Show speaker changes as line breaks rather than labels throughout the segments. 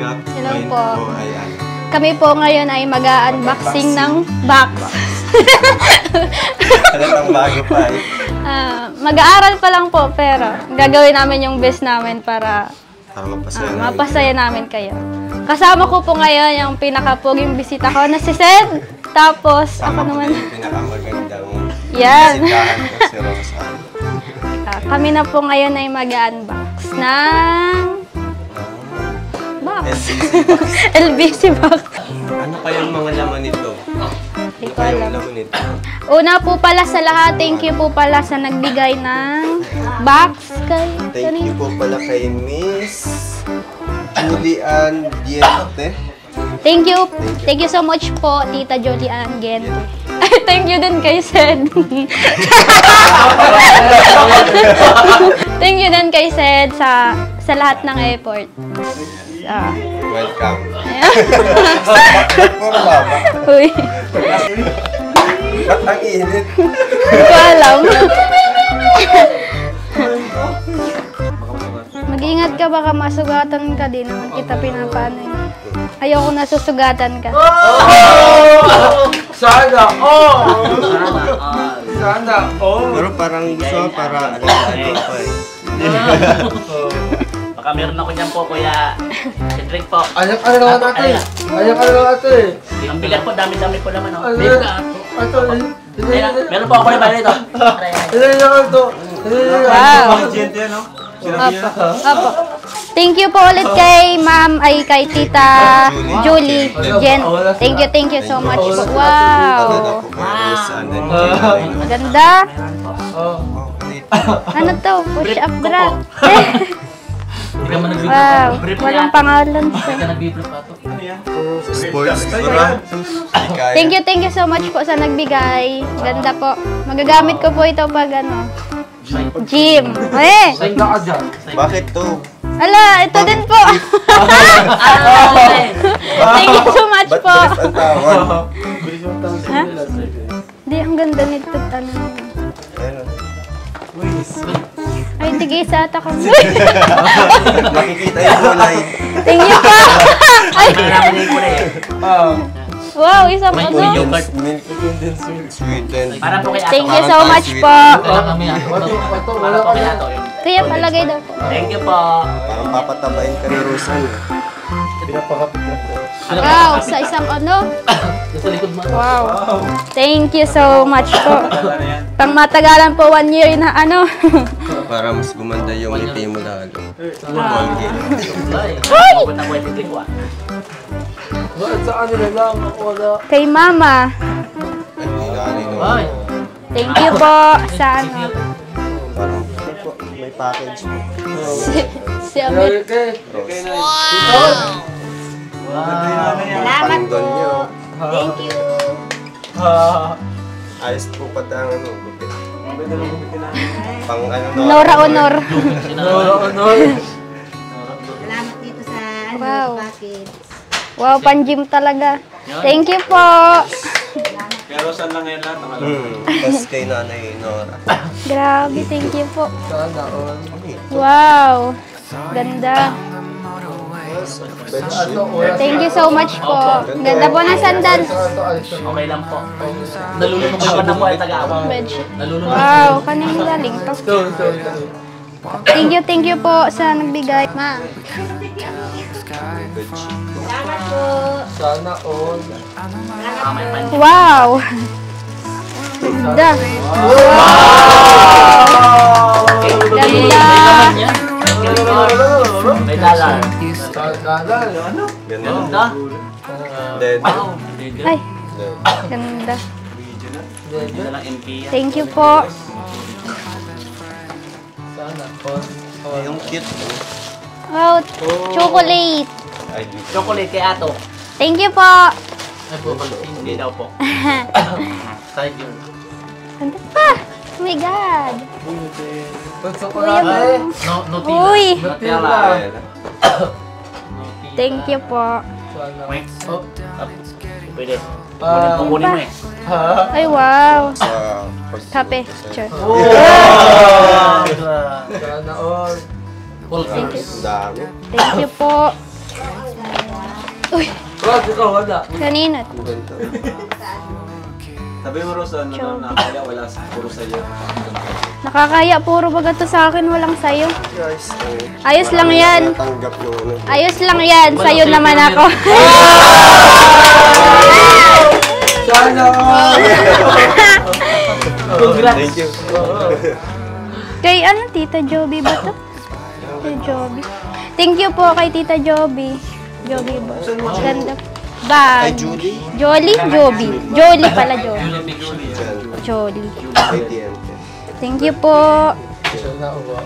anak.
Hello
Ngayon
po.
Ay, ano.
Kami po ngayon ay mag-unboxing ng box.
Halatang bago pa eh.
Mag-aaral pa lang po, pero gagawin namin yung best namin para mapasaya namin kayo. Kasama ko po ngayon yung pinakapuging bisita ko na si Sed. Tapos, ako naman.
Yung pinakamagandang
yan.
bisitahan ko si Rosan.
Kami na po ngayon ay mag-unbox ng box. LBC box.
Ano kayang mga laman nito?
Hindi
Ano
ko
kayang
alam.
laman nito?
Una po pala sa lahat, thank you po pala sa nagbigay ng box.
Thank you po pala kay Miss Julian Diente.
Thank you. Thank you so much po, Tita Julian Gente. Thank you din kay Sed. Thank you din kay Sed sa lahat ng effort.
Welcome.
Uy.
Ba't ang init?
Hindi ko alam. Mag-ingat ka, baka masugatan ka din naman kita pinapaano yun. Ayoko nasusugatan ka.
Sana Sana
Pero parang gusto para alagaan pa eh.
Baka meron ako dyan po, Kuya. Drink po.
Ayak ka lang natin. Ayak ka lang natin.
Ang bigat po, dami-dami po naman. Oh.
Ito.
Meron po ako na ba nito?
Wow. Opo. Thank you po ulit kay Ma'am, ay kay Tita Julie Jen. Thank you so much po. Wow. Maganda. Ano to? Push up bra. Wow. Walang pangalan siya.
Sports bra.
Thank you so much po sa nagbigay. Ganda po. Magagamit ko po ito pag ano, gym. Eh!
Bakit to?
Ala, ito din po. Thank you so much
Ba't
po.
bilis ang tawag?
Ha? Hindi, ang ganda nito. Ano? Ay, tigay sa ata ko.
Makikita yung kulay.
Thank you po. Ay, wow, isang
May
ano.
yogurt.
Milk sweetened.
Para po kay Ato.
Thank you so much po.
Para po kay Ato.
Kaya palagay daw po.
Thank you po.
Parang papatabain ka ni Rosan.
Wow, sa isang ano.
Sa likod mo.
Wow. Thank you so much po. Pang matagalan po 1 year na ano.
Para mas gumanda yung ngiti mo lalo.
Hoy!
Punta po yung drink ko.
Kay Mama.
Ay.
Thank you po sa ano.
Parang may package.
Si Amir. Salamat po. Thank you.
Ayos po pati ang ano, gupit. Pang ano,
Nora Honor.
Salamat dito sa
Wow.
package.
Wow, pan-gym talaga. Thank you po.
Pero saan lang ngayon lahat?
Tapos kay Nanay Nora.
Grabe, thank you po. Wow. Ganda. Thank you so much po. Ganda po ng sandal.
Okay lang po. Nalulunod ko na po ay taga-awang. Nalulunod.
Wow, kanina galing to. Thank you po sa nagbigay. Ma.
Salamat po.
Sana all.
Wow. Ganda. Ganda.
May dalan.
Ganda. Dead.
Ay. Ganda.
Ganda lang MP.
Thank you po.
Sana all.
Yung cute.
Wow, chocolate.
Ay,
Chocolate kay Ato.
Thank you po.
Ay po, hindi daw po. Thank you.
Ganda pa. Oh my God.
Nutella.
Uy.
Nutella.
Thank you po.
Wait. Pwede. Kukunin mo eh.
Ay, wow.
sa
Kape. Sure.
Sana all.
Full
Thank you.
dami.
Thank you po. Uy,
Rod, ikaw wala.
kanina.
Ang ganda.
Sabi mo, Rose, ano na nakakaya, wala sa puro sa'yo.
Nakakaya, puro baga to sa akin, walang sayo.
Guys,
Ayos lang yan.
Tanggap yung ano.
Ayos lang yan, sayo naman ako.
Sana all.
Congrats!
Thank you.
Kay ano, Tita Joby ba to? Tita Joby. Thank you po kay Tita Joby. Joby ba? Ganda. Bag.
Ay, Judy.
Jolie? Joby. Jolie pala, Joby. Jolie.
IDM.
Thank you po.
Sana all.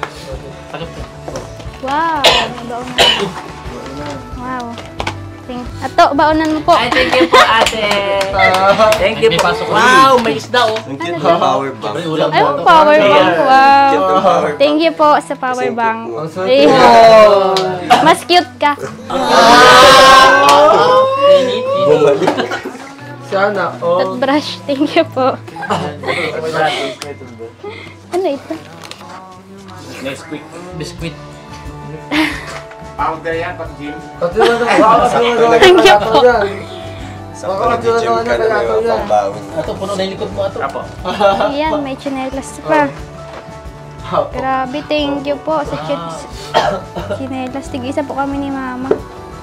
Wow. Nabaunan. Wow. Ato, baunan mo po.
Ay, thank you po, ate. Thank you po. Wow, may isda oh.
Ang cute ng power bank.
May ulam
Ay,
po.
power bank.
Cute
Wow.
ng power bank.
Thank you po sa power bank.
Ang sweet
Eh,
mo.
Mas cute ka.
Bumalik.
Sana all.
Toothbrush. Thank you po. Ano ito?
Next quick. Biscuit.
Powder yan, pati gym.
Katulad ng baka
Thank you po.
Sa pag-gym ka na may mga pambawin.
Ato, puno na yung likod mo ato. Apo.
Ayan, may chinelas pa. Grabe, thank you po sa chinelas. Tig-isa po kami ni Mama.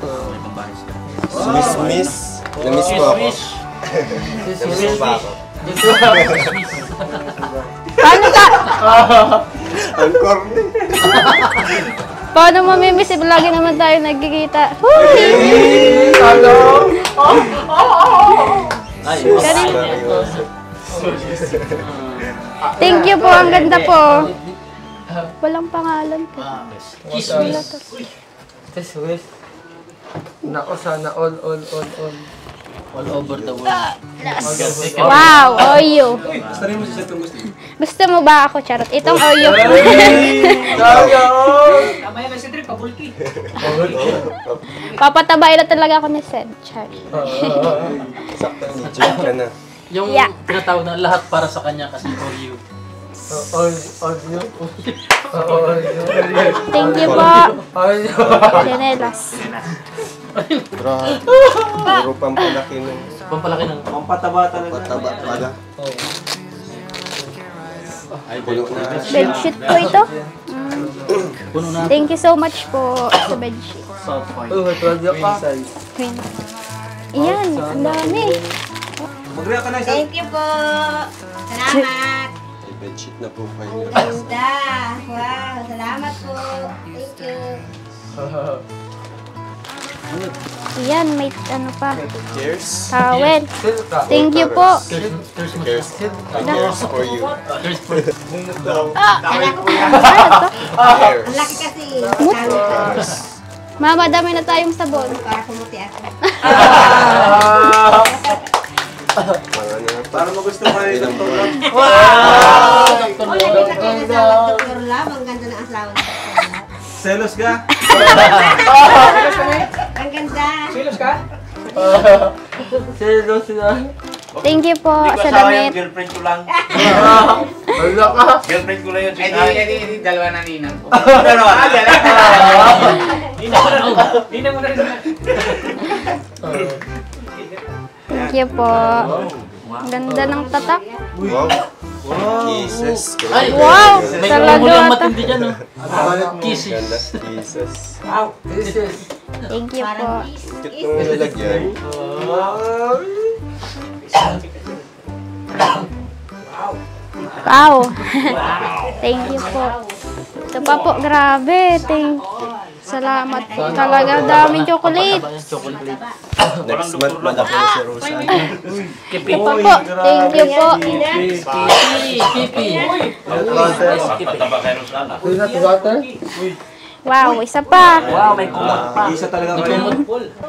Miss. Na-miss ko ako. Na-miss pa ako.
Paano ka?
Ang corny.
Paano mamimiss? Lagi naman tayo nagkikita. Huy!
Hello.
Ay,
Thank you po, ang ganda po. Walang pangalan po.
Kiss
Wala
me.
to.
This wish. Nako, sana all.
All over the world.
Wow, Oreo.
Basta rin mo si Seth kung gusto.
Gusto mo ba ako, Charot? Itong Oreo.
Sana all.
Papatabain na talaga ako ni Sed. Charot.
Sakto ni gym ka na.
Yung
Yeah.
tinatawag na lahat para sa kanya kasi for you.
All you. All you.
Thank you po.
All you.
Chinelas.
Grabe. Puro pampalaki ng
Pampalaki ng
Pampataba talaga.
pataba pala. Ay, puno na.
Bedsheet po ito.
puno na.
Thank you so much po sa bedsheet.
Soft point.
Oh, tulad ka.
Queen. Iyan, ang dami.
Mag-react ka na, Seth.
Thank you po. Salamat.
Ay, bedsheet na po kayo.
Ganda. Wow. Salamat po. Thank you.
Iyan, may ano pa.
Cheers.
Towel.
Silka.
Thank you po.
There's mo.
Cheers. Cheers for you.
There's for
Anak ko.
Cheers.
Ang laki kasi. Sabi
Mama, dami na tayong sabon.
para kumuti ako.
Mga ano na
Para magusto ka rin ng tulog.
Ay, nakita sa Dr. Love. Ang ganda ng asawa ni Dr. Love.
Selos ka?
Ang ganda.
Sino sila?
Thank you po
Hindi ko
sa
asawa yung
damit.
girlfriend ko lang.
Wala ka.
Girlfriend ko lang yun.
Dalawa na ninang ko.
Dalawa.
Ninang mo na rin.
Thank you po. Ang ganda ng tatak.
Wow. Kisses.
Ay,
Wow!
may
Talaga
umulang
ata.
matindi dyan oh.
Ganda.
Kisses.
Kisses.
This is.
Thank you po.
Parang
Cute nung lalagyan.
Wow! Thank you po. Ito pa po, grabe. Salamat po. Talaga daming chocolate.
Chocolate.
Next month, malaki na si Rosa.
Kipi.
Ito pa po. Thank you po.
Kipi.
Peanut butter.
Wow, isa pa.
Wow, may kumot pa.
Isa talaga kayo.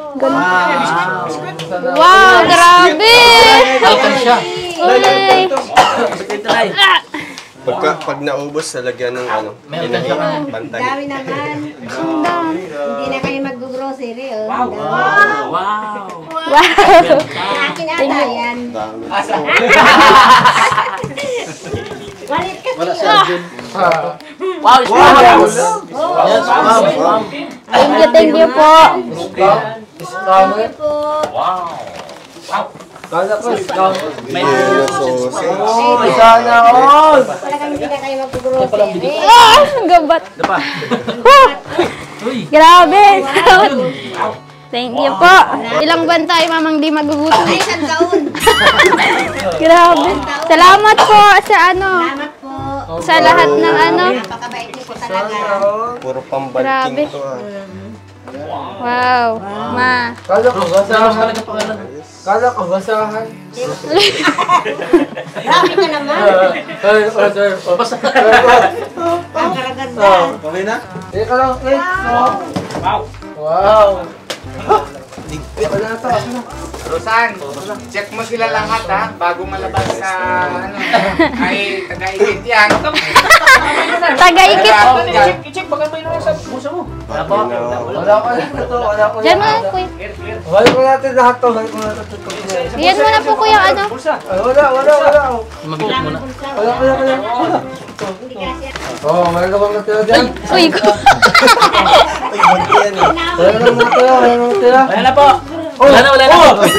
Wow, grabe!
Alkansya.
Uy!
Pag naubos, lalagyan ng ano,
May
pinahin,
alkansya
pantay.
dami naman.
Ang dami.
Hindi na kayo mag-grocery. Oh.
Wow.
Wow!
Sa akin ata yan.
Dami.
Malit kasi.
Wala si Arjun.
Wow.
Wow, spam. Yes, spam.
Thank you po.
Tama.
Thank you po.
Kala ko, ikaw.
May
Oh, may sana all.
Talagang hindi na kayo mag-grocery.
Ah! Ang gabat.
Ano pa? Uy.
Grabe. Thank you po. Ilang buwan tayo, mamang di magugutom.
Ay, isang taon.
Grabe. Salamat po sa ano,
Salamat po.
sa lahat ng ano.
Napakabait niyo po talaga.
Puro
Grabe.
pambanting to
Wow. Ma.
Kala ko,
Tapos
basahan.
talaga pangalan.
Kala ko, basahan.
Grabe ka naman.
Sir.
Basta.
Ang karaganda.
Okay na?
Teka lang, wait.
Wow.
Wow. Wala to.
Rosan, check mo sila lahat ha, bago malabas sa ano, ay taga-ikit yan.
Taga-ikit.
I-check, baka may naman sa puso mo.
Wala po.
Wala ko na to. Wala ko
Diyan mo
na.
na, kuya.
Wala ko natin lahat to. Wala ko natin to.
Yan mo na po, kuya, ano.
Ay, wala.
Mabigat mo na.
Wala.
Hindi kasi
Oh, may labang natira dyan.
Uy, ko.
Ay, banti yan eh.
Wala lang natira.
Wala na po. Wala na.
Ay,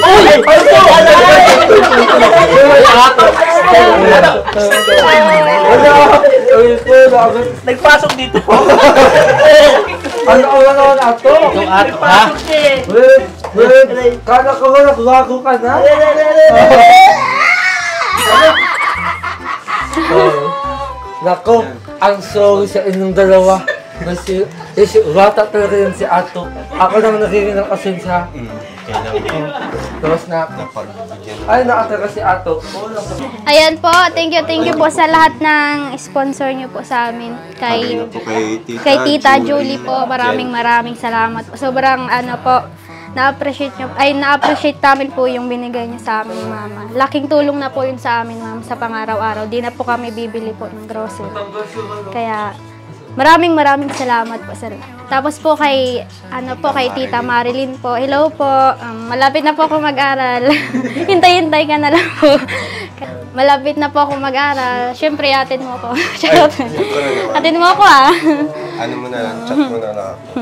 Nagpasok dito.
Ano wala ato?
Yung ato, ha?
Wait. Kala ko wala, bago ka na? Nako, ang sorry sa inyong dalawa. Kasi bata talaga yun si Ato. Ako lang nakikinig ng pasensya.
Kailangan
Tapos na,
pagbigyan.
ay nakatira si Ato.
Ayan po, thank you po sa lahat ng sponsor niyo po sa amin.
Sabi na po
Kay Tita Julie po, maraming salamat po. Sobrang ano po, na-appreciate namin po yung binigay niya sa amin, mama. Laking tulong na po yun sa amin, mama, sa pang-araw-araw. Di na po kami bibili po ng grocery. Kaya, maraming salamat po, sir. Tapos po kay Tita Marilyn po. Hello po. Malapit na po ako mag-aral. Hintay-hintay ka na lang po. Malapit na po ako mag-aral. Siyempre, atin mo ko. Atin mo ko, ah.
Ano mo na lang, chat mo na lang ako.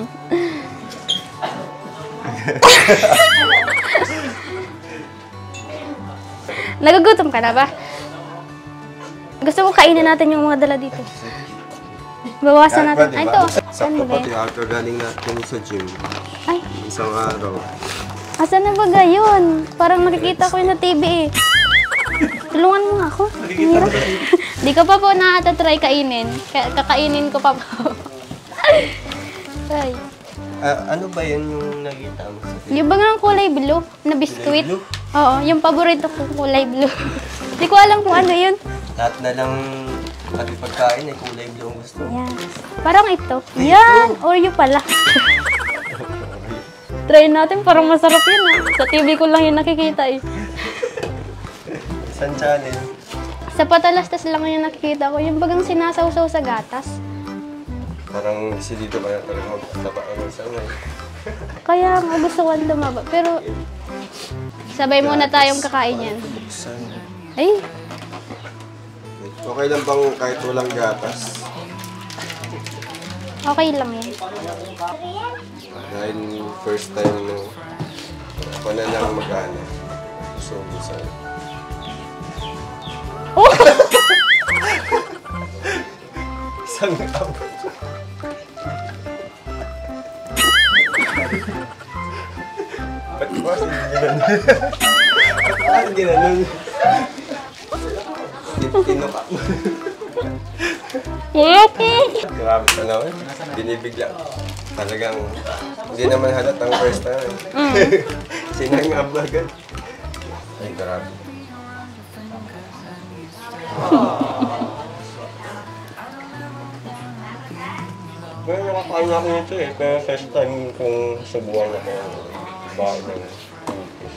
Nagugutom ka na ba? Gusto mo kainin natin yung mga dala dito? Bawasan natin. Ay, ito.
Sakto pati after galing natin sa gym.
Ay,
Isang araw.
asan na ba gayon? Parang nakikita ko yun sa TV eh. Tulungan mo nga ako. Hirap. Di ko pa po na-try kainin. Kakainin ko pa po. Ay.
Ano ba yan yung nakita mo sa
Yung ba nga ang kulay blue na biskuit?
blue?
Oo, yung paborito kong kulay blue. Di ko alam kung ano yun.
Lahat na lang pati pagkain ay kulay blue ang gusto.
Yan. Parang ito. Yan! Oreo pala. Try natin, parang masarap yun ah. Sa TV ko lang yun nakikita eh.
Isang channel.
Sa patalastas lang yung nakikita ko. Yung bagang sinasawsaw sa gatas.
Parang si dito kaya talaga magtaba ang sanay.
Kaya nga gusto ko lumaba. Pero sabay muna tayong kakain yan.
Sana.
Ay,
Okay lang bang kahit walang gatas?
okay lang yan.
Dahil first time no, ako na lang mag-ano. So, sana.
Oh!
Isang abot. Ba't ko kasi ginanon? Ba't ko kasi ginanon? Tinuka mo. Grabe ka naman. Binibigla. Talagang hindi naman halatang first time. Sinangab agad. Ay, grabe. Pero nakakain ako nito eh. Pero first time kong subukan ako bago ng cookies.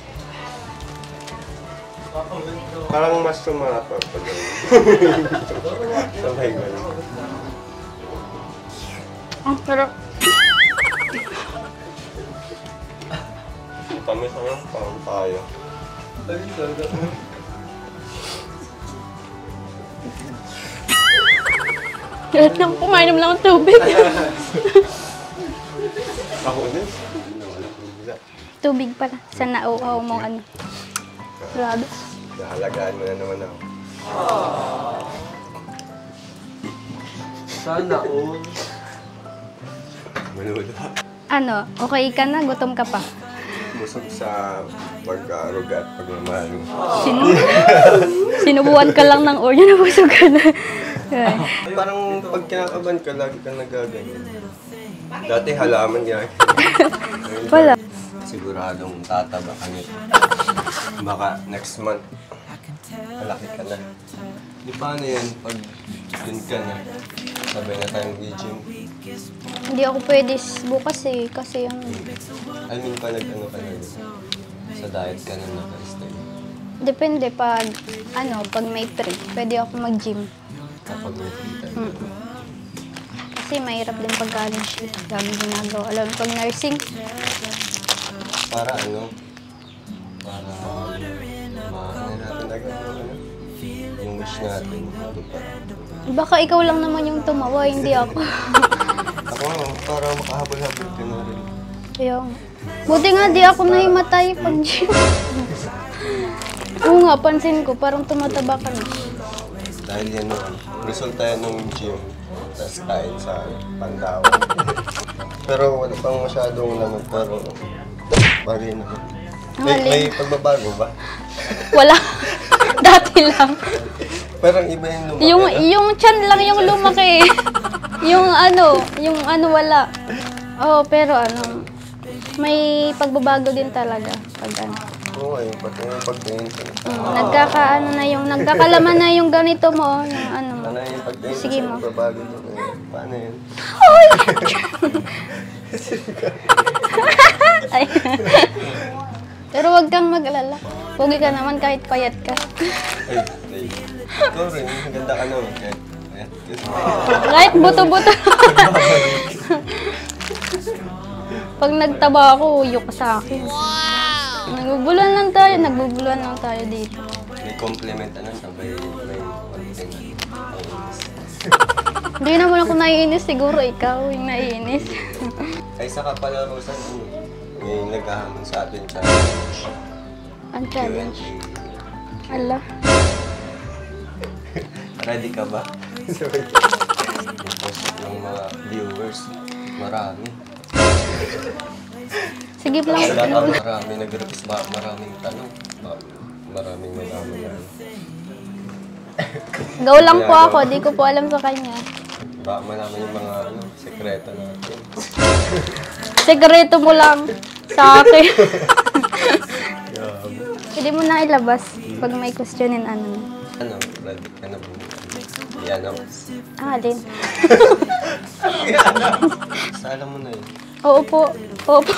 Parang mas sumarap pag sabay ganun.
Ang sarap.
Kami sa mga parang tayo.
Lahat lang kumainom lang ng tubig.
Ako din.
Tubig pala. Sa nauhaw mo ano. Grabe.
Nahalagaan mo na naman ako.
Sana all.
Manulo.
Ano, okay ka na? Gutom ka pa?
Busog sa pag-aaruga at pagmamahal mo.
Sinubuan ka lang ng oryo, nabusog ka na. Ay.
Parang pag kinakabahan ka, lagi kang nagaganyan. Dati halaman yan.
Wala.
Siguradong tataba ka nito. Baka next month, malaki ka na. Di paano yan pag dun ka na, sabay na tayong gym.
Hindi ako pwede bukas eh, kasi yung...
I mean, pag ano ka na rin, sa diet ka na naka-stay.
Depende pag, pag may free, pwede ako mag-gym.
Kapag may free time.
Kasi mahirap din pag-galing shift. Daming ginagawa. Alam mo, pag nursing,
Para para maano natin agad yung wish natin.
baka ikaw lang naman yung tumawa, hindi ako.
Ako, para makahabol-habol ka na rin.
Kaya, buti nga di ako nahimatay pag gym. Oo nga, pansin ko, parang tumataba ka na.
Dahil yan, resulta yan ng gym. Tapos kain sa Pandaw. Pero wala pang masyadong naman, pero bagay naman. May pagbabago ba?
Wala. Dati lang.
Parang iba yung lumaki.
Yung chan lang yung lumaki. yung wala. Oo, pero may pagbabago din talaga pag
Oo, yung pagtingin sa
nagkakalaman na yung ganito mo, yung mo.
Ano yung pagtingin
Sige
sa
mo.
pagbabago doon? Paano yun?
Ay. Pero wag kang mag-alala. Pugi ka naman kahit payat ka.
Ay. Ikaw rin, ganda ka naman.
Kahit buto-buto. Pag nagtaba ako, uyok ka sa akin. Wow! Nagbubuluan lang tayo dito.
May compliment sabay may konting.
Hindi naman ako naiinis, siguro ikaw yung naiinis.
Ay, saka pala, Rosan, may naghahamon sa atin sa
Ang challenge.
Q&A.
Ala.
Ready ka ba? Yung mga viewers, marami.
Sige lang.
Marami nag-request ba? Maraming tanong. Maraming malaman yan.
Gaw lang po ako, di ko po alam sa kanya.
Baka malaman yung mga sekreto natin.
Sekreto mo lang sa akin. Pwede mo na ilabas pag may questionin
Ready ka na po? I-announce.
Alin?
Sala mo na yun.
Oo po. Oo po.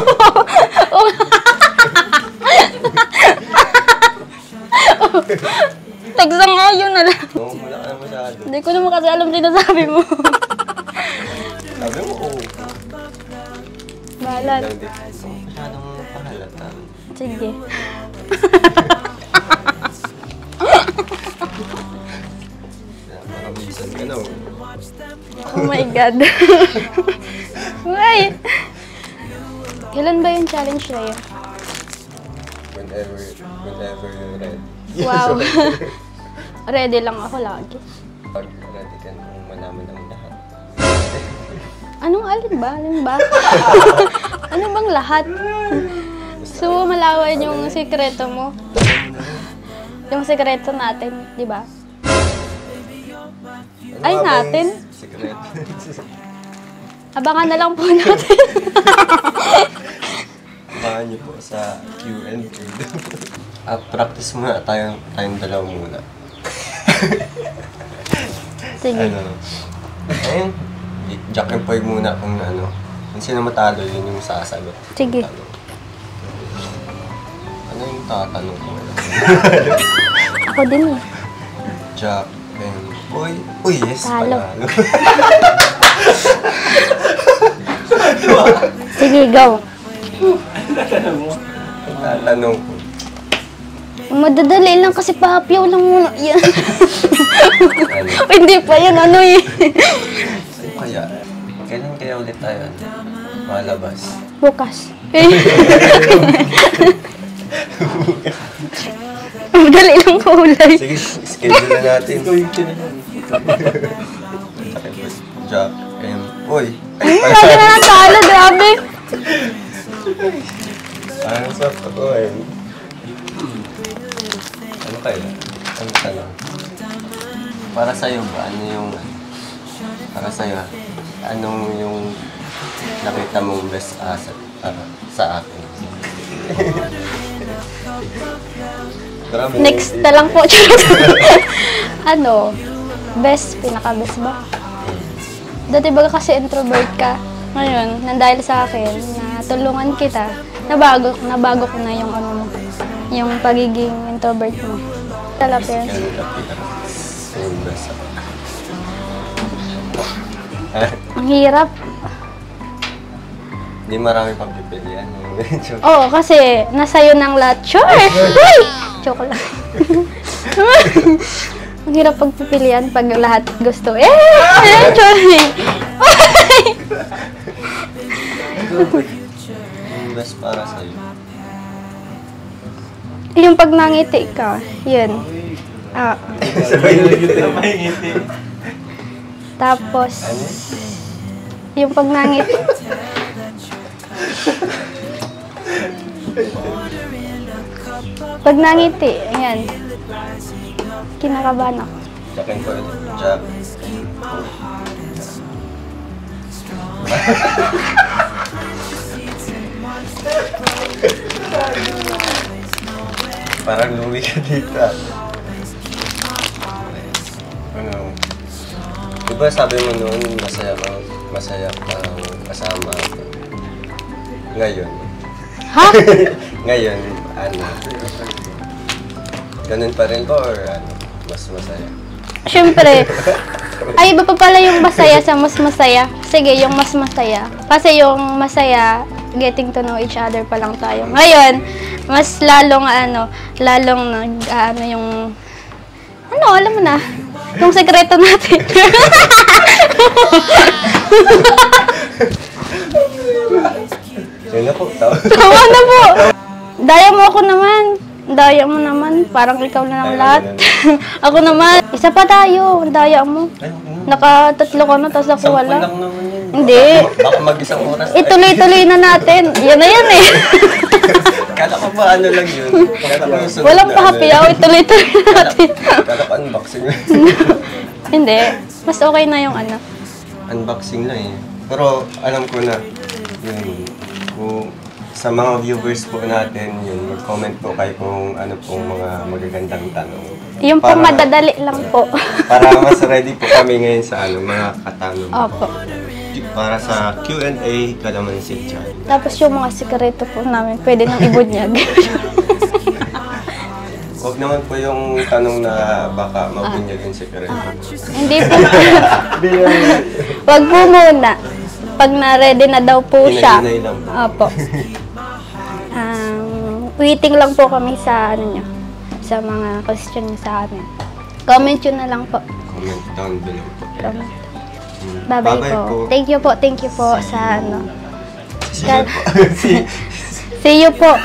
Tagsang-ayon na lang.
Oo, wala ka na masyado.
Hindi ko naman kasi alam sinasabi mo.
Sabi mo, oo.
Balat.
Lang din. Masyadong pahalata.
Sige.
Marabisan ka na.
Oh my God. Why? Kailan ba yung challenge na yun?
Whenever you're ready.
Wow. Ready lang ako lagi.
Pag ready ka na malaman ang lahat.
Alin ba? Ano bang lahat? So, malawan yung sikreto mo. Yung sikreto natin, di ba? Ay,
Ano ba
natin?
yung Secret.
Abangan na lang po natin.
Abangan niyo po sa Q&A. Practice muna tayong dalawa muna.
Sige.
Ayun. Jack and Poy muna kung kung sino matalo, yun yung sasagot.
Sige.
Ano yung tatanong ko?
Ako din eh.
Jack and Poy. Uy, yes,
Talo.
panalo.
Sige, go.
Tatanong ko.
Madadali lang kasi pahapyaw lang muna. Yan.
Ano?
Hindi pa yan, eh.
Kaya, kailan kaya ulit tayo malabas?
Bukas. Dali lang kulay.
Sige, schedule na natin. Jack, Uy!
Lagi na lang talo, grabe.
Parang sa ako Ano kayo? Ano tanong? Para sa'yo ba? Ano yung... Para sa'yo, anong yung nakita mong best asset para sa akin?
Next na lang po. Ano? Best? Pinaka-best ba? Dati baga kasi introvert ka. Ngayon, nandahil sa akin, na tulungan kita, nabago ko na yung ano mo, yung pagiging introvert mo. Talapin.
Yung best ako.
Ang hirap.
Hindi marami pagpipilian.
Oo, kasi nasa'yo ng lahat. Sure! Uy! Joke lang. Ang hirap pagpipilian pag lahat gusto. Sorry!
Yung best para sa'yo.
Yung pag nangiti ka, yun. Tapos, yung pag nangiti. Pag nangiti, ayan. Kinakabahan ako.
Jackin ko ulit. Jack. Parang luwi ka dito. Ano? Diba sabi mo noon, masaya kang kasama ako. Ngayon.
Ha?
Ngayon, ano? Ganun pa rin ba or ano? Mas masaya?
Siyempre. Ay, iba pa pala yung masaya sa mas masaya. Sige, yung mas masaya. Kasi yung masaya, getting to know each other pa lang tayo. Ngayon, mas lalong yung, alam mo na, yung sekreto natin.
Yun na po, tao.
Tawa na po! Daya mo ako naman. Daya mo naman. Parang ikaw na lang lahat. Ako naman. Isa pa tayo. Daya mo. Nakatatlo ka na, tapos ako wala.
Lang naman yun.
Hindi.
Baka mag-isang oras.
Ituloy-tuloy na natin. Yan na yan eh.
Kala ko ba ano lang yun? Kala ko yung sunod
Walang
na
pa-happy ako. Ituloy-tuloy na natin.
Kala ko unboxing lang.
Hindi. Mas okay na yung ano.
Unboxing lang eh. Pero alam ko na, yun, kung sa mga viewers po natin, yun, mag-comment po kayo kung ano pong mga magagandang tanong.
Yung po madadali lang po.
Para mas ready po kami ngayon sa ano, mga katanong.
Opo.
Para sa Q&A, Kalamansi Channel.
Tapos yung mga sikreto po namin, pwede nang ibunyag.
Huwag naman po yung tanong na baka mabunyag yung sekreto.
Hindi po. Wag po muna. Pag na-ready na daw po siya.
Hinay-hinay lang po.
Opo. Waiting lang po kami sa ano nyo, sa mga question nyo sa amin. Comment yun na lang po.
Comment down below po.
Comment. Bye-bye po. Thank you po sa ano. See you po.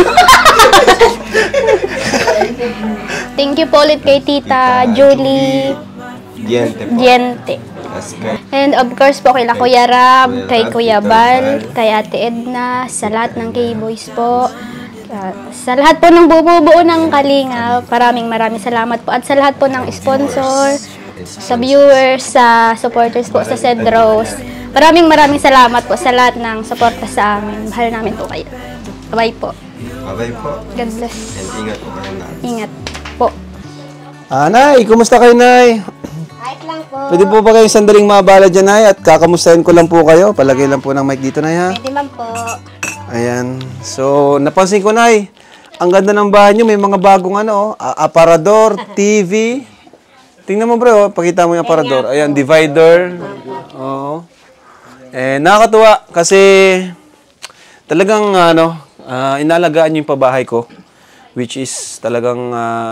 Thank you po ulit kay Tita Julie
Diente po.
Diente. And of course po kay Kuya Rab, kay Kuya Bal, kay Ate Edna, sa lahat ng K-Boys po. Sa lahat po ng bumubuo ng Kalinga, maraming salamat po. At sa lahat po ng sponsor, sa viewers, sa supporters po sa Cedros. Maraming salamat po sa lahat ng suporta sa amin. Mahal namin po kayo. Bye po.
Bye po.
God bless.
And ingat po kayo na.
Ingat po.
Nay, kumusta kayo, Nay?
Kahit lang po.
Pwede po ba kayong sandaling mabala dyan, Nay? At kakamustahin ko lang po kayo. Palagay lang po ng mic dito, Nay, ha?
Pwede man po.
Ayan. So, napansin ko, Nay, ang ganda ng bahay nyo. May mga bagong aparador, TV. Tingnan mo, bro. Pakita mo yung aparador. Ayan, divider. Oo. Nakakatuwa kasi talagang, inalagaan nyo yung pabahay ko. Which is talagang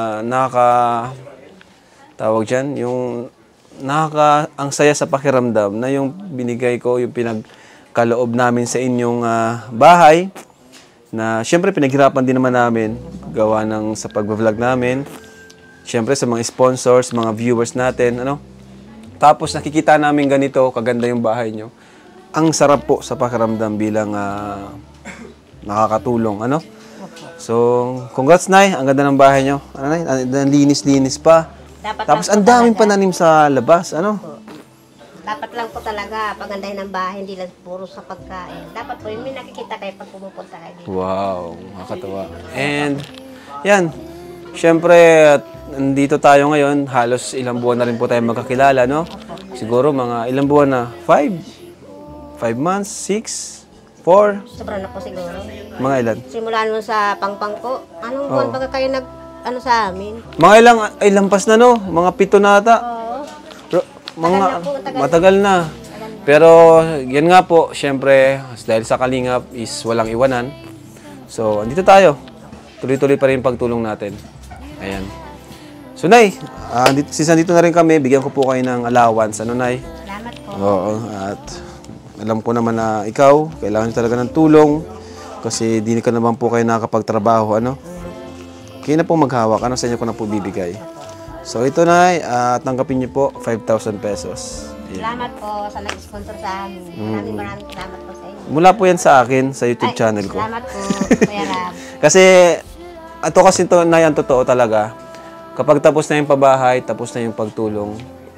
tawag dyan, yung ang saya sa pakiramdam na yung binigay ko, yung kaloob namin sa inyong bahay na syempre pinaghirapan din naman namin gawa ng sa pag-vlog namin. Syempre sa mga sponsors, mga viewers natin, ano. Tapos nakikita namin ganito, kaganda yung bahay nyo. Ang sarap po sa pakiramdam bilang nakakatulong, ano. So, congrats, Nay. Ang ganda ng bahay nyo. Ano, Nay? Ang linis-linis pa. Tapos ang daming pananim sa labas, ano.
Dapat lang po talaga pagandahin ng bahay, hindi lang puro sa pagkain. Dapat po, may nakikita kayo pag pumupunta kayo dito.
Wow, nakakatawa. And, yan. Siyempre, nandito tayo ngayon. Halos ilang buwan na rin po tayo magkakilala, no? Siguro mga ilang buwan na? 5 months? 6? 4?
Sobra na po siguro.
Mga ilan?
Simula nun sa pangpang po, anong buwan baga kayo ano sa amin?
Mga ilang, ay lampas na, no? Mga 7 na ata.
Oo.
Mga,
Tagal na po,
matagal na. Pero, yan nga po, syempre, dahil sa Kalingap is walang iwanan. So, andito tayo. Tuloy-tuloy pa rin yung pagtulong natin. Ayan. So, Nay, since nandito na rin kami, bigyan ko po kayo ng allowance. Ano, Nay?
Salamat po.
Oo, at alam ko naman na ikaw, kailangan talaga ng tulong kasi di ka naman po kayo nakakapagtrabaho, ano? Kaya na po maghawak, ano sa inyo ko na po bibigay. So ito na, tanggapin niyo po 5,000 pesos. Ayan.
Salamat po sa nag-sponsor sa amin. Maraming salamat po sa inyo.
Mula po yan sa akin, sa YouTube channel ko.
Salamat po, Kuya Rab.
Kasi, ito kasi ito na yan, totoo talaga. Kapag tapos na yung pabahay, tapos na yung pagtulong,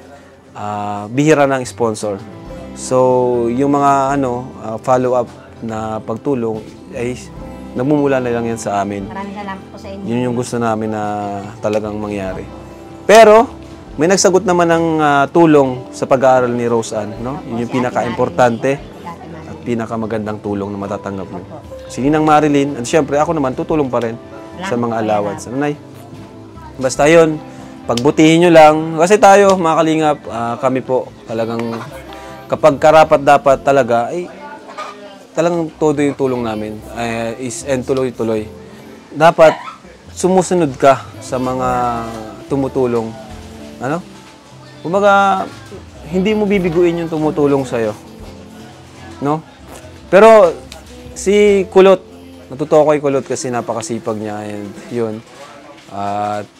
bihira ng sponsor. So, yung mga follow-up na pagtulong ay nagmumula na lang yan sa amin.
Maraming salamat po sa inyo.
Yun yung gusto namin na talagang mangyari. Pero, may nagsagot naman ng tulong sa pag-aaral ni Rose Ann, no? Yun yung pinaka-importante at pinakamagandang tulong na matatanggap mo. Si Ninang Marilyn, at syempre ako naman tutulong pa rin sa mga allowance. Ano, Nay? Basta yun, pagbutihin nyo lang. Kasi tayo, mga Kalingap, kami po talagang kapag karapat dapat talaga, ay talagang todo yung tulong namin and tuloy-tuloy. Dapat sumusunod ka sa mga tumutulong. Ano? Kumbaga, hindi mo bibiguin yung tumutulong sa'yo. No? Pero, si Kulot, natutuwa ko kay Kulot kasi napakasipag niya and yun. At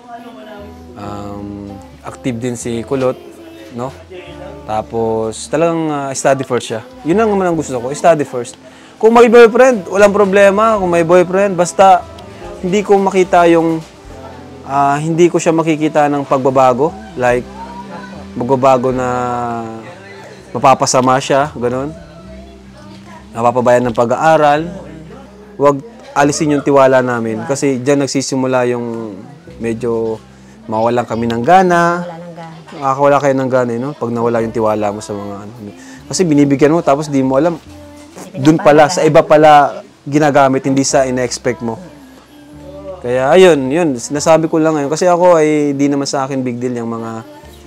active din si Kulot, no? Tapos, talagang study first siya. Yun ang naman ang gusto ko, study first. Kung may boyfriend, walang problema. Kung may boyfriend, basta hindi ko makita yung, hindi ko siya makikita ng pagbabago. Like, magbabago na mapapasama siya, ganun. Napapabayan ng pag-aaral. Huwag alisin yung tiwala namin. Kasi dyan nagsisimula yung medyo mawalan kami ng gana. Makakawala kayo ng gana, no? Pag nawala yung tiwala mo sa mga Kasi binibigyan mo, tapos di mo alam. Doon pala, sa iba pala ginagamit, hindi sa ina-expect mo. Kaya, ayun, yun. Sinasabi ko lang ngayon. Kasi ako ay di naman sa akin big deal yung mga...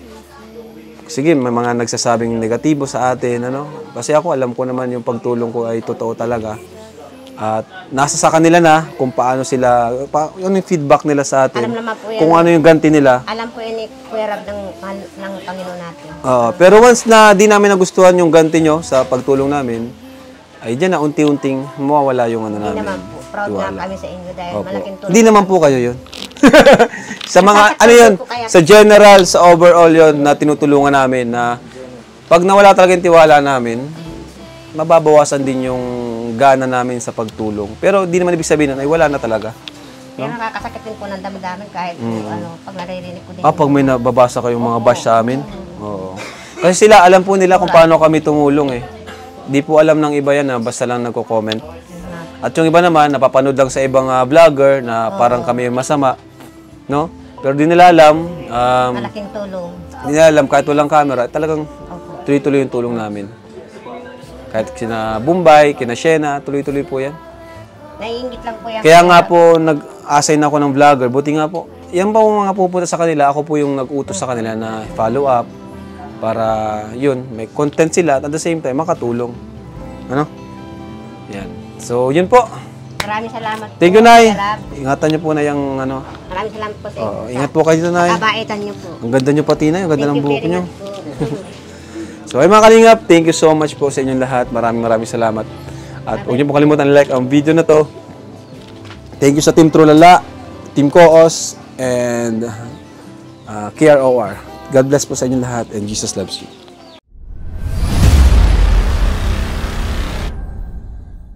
Sige, may mga nagsasabing negatibo sa atin, ano? Kasi ako, alam ko naman yung pagtulong ko ay totoo talaga. At nasa sa kanila na kung paano sila, ano yung feedback nila sa atin.
Alam naman po yan.
Kung ano yung ganti nila.
Alam po yun ni Kuya Rab ng Panginoon natin.
Pero once na di namin nagustuhan yung ganti nyo sa pagtulong namin, ay dyan na unti-unting mawawala yung ano
Hindi
namin.
naman po. Proud na kami sa inyo dahil
Opo.
malaking tulong.
Hindi naman po kayo yun. Sa mga, ano yun, sa general, sa overall yun na tinutulungan namin na pag nawala talaga yung tiwala namin, mababawasan din yung gana namin sa pagtulong. Pero di naman ibig sabihin na ay wala na talaga.
Kaya nakakasakit din po ng damdamin kahit pag naririnig ko din.
Pag may nababasa kayong mga bash sa amin. Oo. Kasi sila, alam po nila kung paano kami tumulong eh. Di po alam ng iba yan na basta lang nagko-comment. At yung iba naman, napapanood lang sa ibang vlogger na parang kami masama. No? Pero di nila alam.
Malaking tulong.
Di nila alam, kahit walang camera, talagang tuloy-tuloy yung tulong namin. Kahit kina Bombay, kina Shena, tuloy-tuloy po yan.
Naiingit lang po yan.
Kaya nga po, nag-assign ako ng vlogger. Buti nga po, yan pa mga pupunta sa kanila, ako po yung nag-utos sa kanila na follow up para yun, may content sila at the same time, makatulong. Ano? Yan. So, yun po.
Maraming salamat po.
Thank you, Nay.
Kuya Rab.
Ingatan niyo po na yung ano.
Maraming salamat po sa inyo.
Ingat po kayo dito, Nay.
Kabaitan niyo po.
Ang ganda niyo pati, Nay. Ang ganda ng buhok niyo. So, ay mga kalingap, thank you so much po sa inyong lahat. Maraming salamat. At huwag niyo po kalimutan like ang video na to. Thank you sa Team Trulala, Team Koos, and KROR. God bless po sa inyong lahat, and Jesus loves you.